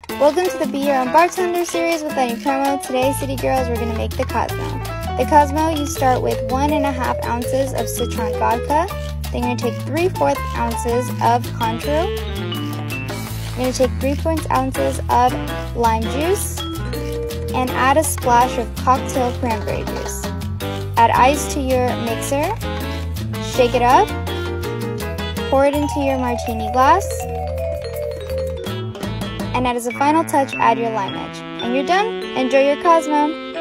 Welcome to the Be Your Own Bartender series with AnyPromo. Today, City Girls, we're going to make the Cosmo. The Cosmo, you start with 1.5 ounces of citron vodka. Then you're going to take 3/4 ounces of Cointreau. You're going to take 3/4 ounces of lime juice and add a splash of cocktail cranberry juice. Add ice to your mixer, shake it up, pour it into your Martini Glass, and as a final touch, add your lime edge. And you're done. Enjoy your Cosmo!